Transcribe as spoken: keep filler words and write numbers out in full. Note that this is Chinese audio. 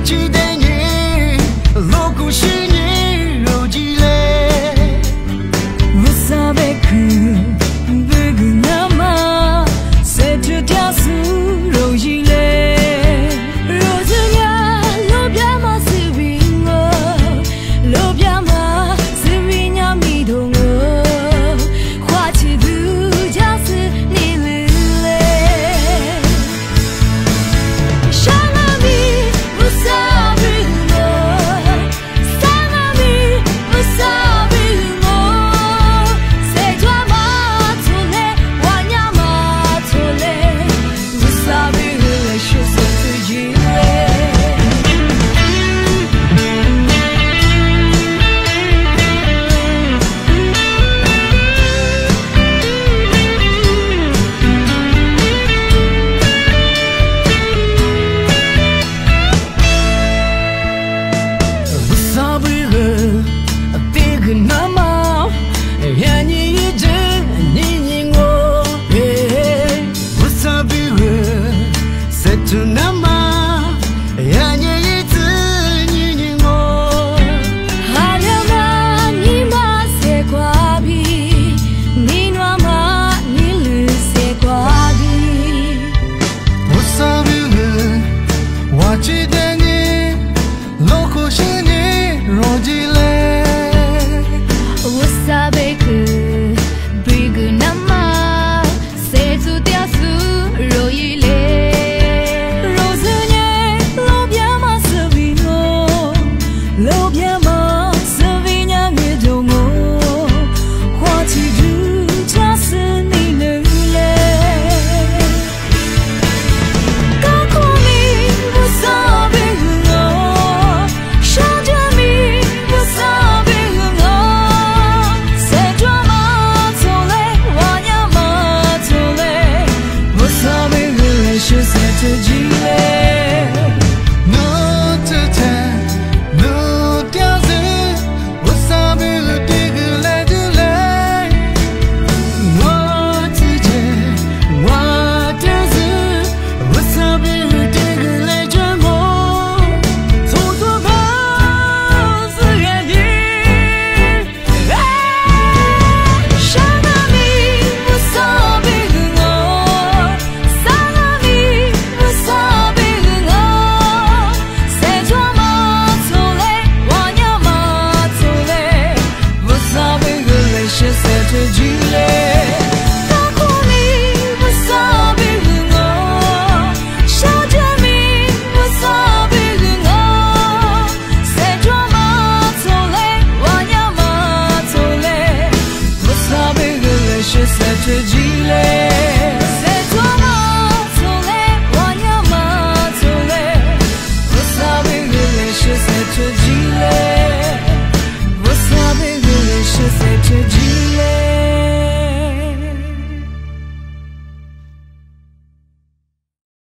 记得你，路过是你手机嘞。 我啥别去，不个那么，谁知道是手机嘞？若这样，路边嘛是为我，路边嘛是为伢迷途我，花期度假是你嘞嘞。想啊你，我啥别我，想啊你，我啥别我，谁抓嘛错嘞，我伢嘛错嘞，我啥别我说说自己嘞。 我啥别个，别个那么，呀你一直你你我，我啥别个，谁知那么，呀你一直你你我。 阿亮嘛，你嘛是瓜皮，你暖嘛，你绿是瓜皮。 我啥别个，我记得你。